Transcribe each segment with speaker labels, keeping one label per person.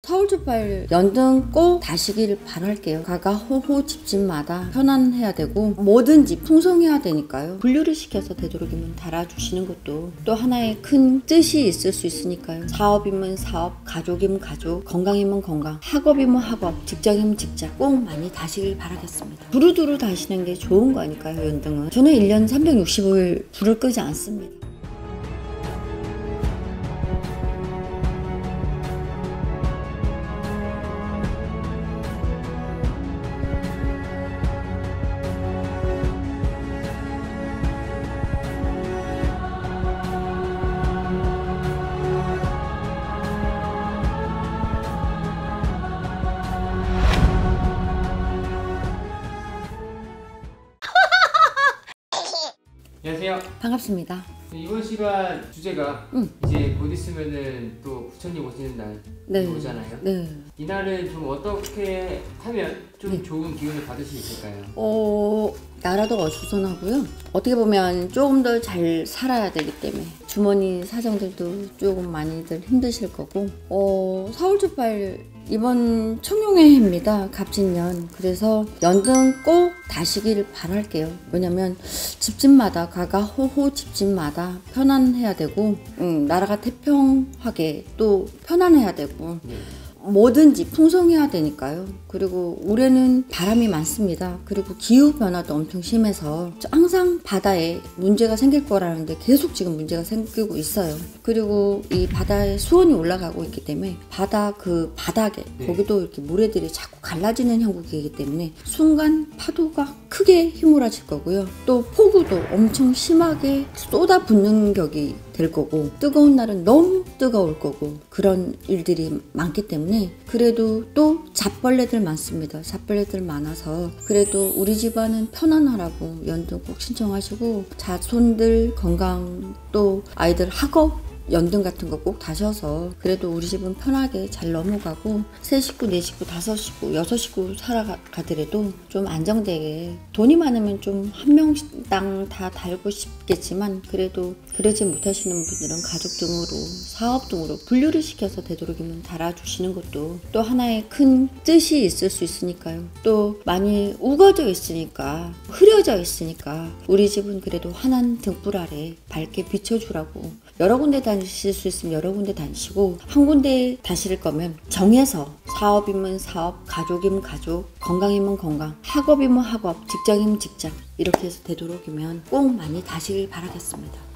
Speaker 1: 서울주파일 연등 꼭 다시길 바랄게요. 가가호호 집집마다 편안해야 되고 뭐든지 풍성해야 되니까요. 분류를 시켜서 되도록이면 달아주시는 것도 또 하나의 큰 뜻이 있을 수 있으니까요. 사업이면 사업, 가족이면 가족, 건강이면 건강, 학업이면 학업, 직장이면 직장 꼭 많이 다시길 바라겠습니다. 두루두루 다시는 게 좋은 거니까요. 연등은 저는 1년 365일 불을 끄지 않습니다.
Speaker 2: 안녕하세요.
Speaker 1: 반갑습니다.
Speaker 2: 이번 시간 주제가 이제 곧 있으면은 또 부처님 오시는 날이 오잖아요.
Speaker 1: 네.
Speaker 2: 이날은 좀 어떻게 하면 좀 좋은 기운을 받을 수 있을까요?
Speaker 1: 나라도 어수선하고요. 어떻게 보면 조금 더 잘 살아야 되기 때문에 주머니 사정들도 조금 많이들 힘드실 거고 서울주파일 이번 청룡의 해입니다. 갑진년. 그래서 연등 꼭 다시길 바랄게요. 왜냐면 집집마다 가가호호 집집마다 편안해야 되고 나라가 태평하게 또 편안해야 되고 뭐든지 풍성해야 되니까요. 그리고 올해는 바람이 많습니다. 그리고 기후변화도 엄청 심해서 항상 바다에 문제가 생길 거라는데 계속 지금 문제가 생기고 있어요. 그리고 이 바다에 수온이 올라가고 있기 때문에 바다 그 바닥에 거기도 이렇게 모래들이 자꾸 갈라지는 형국이기 때문에 순간 파도가 크게 휘몰아질 거고요. 또 폭우도 엄청 심하게 쏟아붓는 격이 될 거고 뜨거운 날은 너무 뜨거울 거고 그런 일들이 많기 때문에 그래도 또 잡벌레들 많습니다. 잡벌레들 많아서 그래도 우리 집안은 편안하라고 연등 꼭 신청하시고 자손들 건강 또 아이들 학업 연등 같은 거 꼭 다셔서 그래도 우리 집은 편하게 잘 넘어가고 3식구, 4식구, 5식구, 6식구 살아가더라도 좀 안정되게 돈이 많으면 좀 한 명당 다 달고 싶겠지만 그래도 그러지 못하시는 분들은 가족 등으로 사업 등으로 분류를 시켜서 되도록이면 달아주시는 것도 또 하나의 큰 뜻이 있을 수 있으니까요. 또 많이 우거져 있으니까 흐려져 있으니까 우리 집은 그래도 환한 등불 아래 밝게 비춰주라고 여러 군데 다니실 수 있으면 여러 군데 다니시고 한 군데 다실 거면 정해서 사업이면 사업, 가족이면 가족, 건강이면 건강, 학업이면 학업, 직장이면 직장 이렇게 해서 되도록이면 꼭 많이 다시길 바라겠습니다.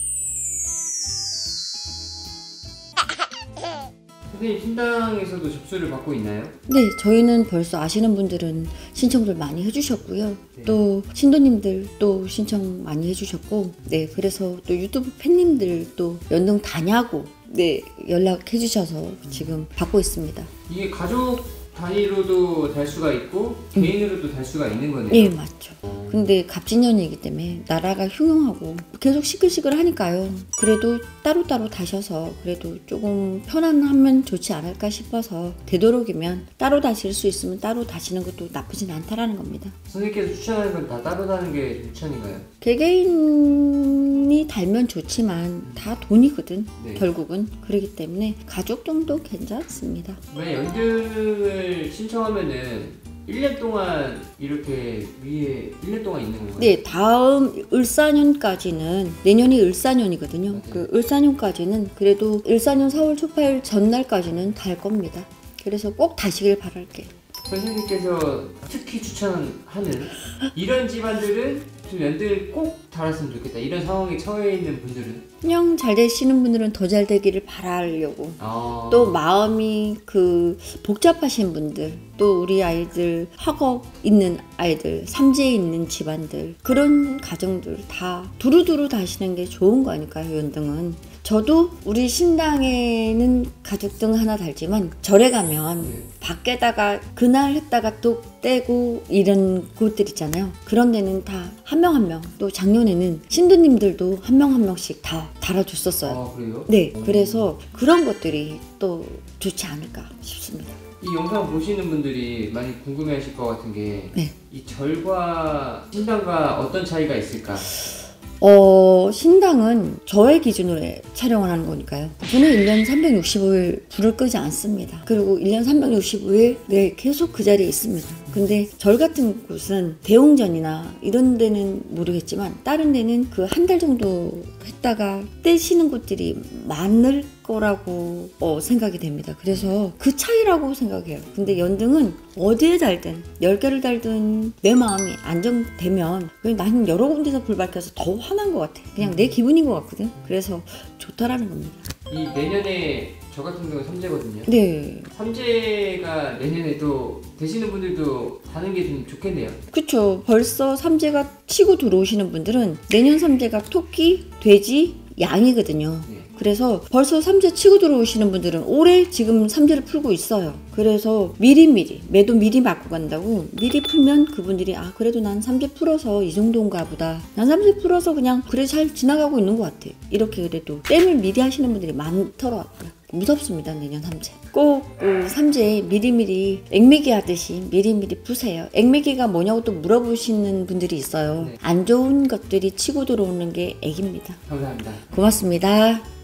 Speaker 2: 선생님 신당에서도 접수를 받고 있나요?
Speaker 1: 네, 저희는 벌써 아시는 분들은 신청들 많이 해주셨고요. 또 신도님들 또 신청 많이 해주셨고 그래서 또 유튜브 팬님들 또 연등 다냐고 연락해 주셔서 지금 받고 있습니다.
Speaker 2: 이게 가족 단위로도 달 수가 있고 개인으로도 달 수가 있는 거네요.
Speaker 1: 예, 맞죠. 근데 갑진년이기 때문에 나라가 흉흉하고 계속 시끌시끌 하니까요. 그래도 따로따로 다셔서 그래도 조금 편안하면 좋지 않을까 싶어서 되도록이면 따로 다실 수 있으면 따로 다시는 것도 나쁘진 않다라는 겁니다.
Speaker 2: 선생님께서 추천하는 건 다 따로 다는 게 추천인가요?
Speaker 1: 개개인이 달면 좋지만 다 돈이거든.
Speaker 2: 네.
Speaker 1: 결국은 그렇기 때문에 가족 정도 괜찮습니다.
Speaker 2: 왜 연등을 신청하면은 1년 동안 이렇게 위에 1년 동안 있는 건가요?
Speaker 1: 네, 다음 을사년까지는 내년이 을사년이거든요.
Speaker 2: 맞아요.
Speaker 1: 그 을사년까지는 그래도 을사년 4월 초파일 전날까지는 달 겁니다. 그래서 꼭 다시길 바랄게요.
Speaker 2: 선생님께서 특히 추천하는 이런 집안들은 좀 연등을 꼭 달았으면 좋겠다. 이런 상황에 처해 있는 분들은
Speaker 1: 그냥 잘 되시는 분들은 더 잘 되기를 바라려고 또 마음이 복잡하신 분들 또 우리 아이들 학업 있는 아이들 삼재 있는 집안들 그런 가정들 다 두루두루 다시는 게 좋은 거니까요. 연등은 저도 우리 신당에는 가족등 하나 달지만 절에 가면 밖에다가 그날 했다가 또 떼고 이런 곳들 있잖아요. 그런 데는 다 한 명 한 명 또 작년에는 신도님들도 한 명 한 명씩 다 달아줬었어요.
Speaker 2: 아, 그래요?
Speaker 1: 네, 그래서 그런 것들이 또 좋지 않을까 싶습니다.
Speaker 2: 이 영상 보시는 분들이 많이 궁금해하실 것 같은 게 이 절과 신당과 어떤 차이가 있을까?
Speaker 1: 신당은 저의 기준으로 촬영을 하는 거니까요. 저는 1년 365일 불을 끄지 않습니다. 그리고 1년 365일 네, 계속 그 자리에 있습니다. 근데 절 같은 곳은 대웅전이나 이런 데는 모르겠지만 다른 데는 그 한 달 정도 했다가 떼시는 곳들이 많을 거라고 생각이 됩니다. 그래서 그 차이라고 생각해요. 근데 연등은 어디에 달든 10개를 달든 내 마음이 안정되면 나는 여러 군데서 불 밝혀서 더 화난 것 같아. 그냥 내 기분인 것 같거든. 그래서 좋다라는 겁니다.
Speaker 2: 이 내년에 저 같은 경우는 삼재거든요.
Speaker 1: 네.
Speaker 2: 삼재가 내년에도 되시는 분들도 하는 게 좀 좋겠네요.
Speaker 1: 그쵸. 벌써 삼재가 치고 들어오시는 분들은 내년 삼재가 토끼, 돼지, 양이거든요.
Speaker 2: 네.
Speaker 1: 그래서 벌써 삼재 치고 들어오시는 분들은 올해 지금 삼재를 풀고 있어요. 그래서 미리미리 매도 미리 맞고 간다고 미리 풀면 그분들이 그래도 난 삼재 풀어서 이 정도인가 보다. 난 삼재 풀어서 그냥 그래 잘 지나가고 있는 것 같아. 이렇게 그래도 땜을 미리 하시는 분들이 많더라고요. 무섭습니다. 내년 삼재. 꼭 삼재 미리미리 액매기 하듯이 미리미리 푸세요. 액매기가 뭐냐고 또 물어보시는 분들이 있어요.
Speaker 2: 네.
Speaker 1: 안 좋은 것들이 치고 들어오는 게 액입니다.
Speaker 2: 감사합니다.
Speaker 1: 고맙습니다.